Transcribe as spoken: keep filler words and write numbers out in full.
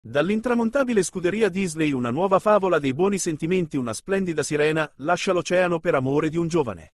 Dall'intramontabile scuderia Disney una nuova favola dei buoni sentimenti, una splendida sirena lascia l'oceano per amore di un giovane.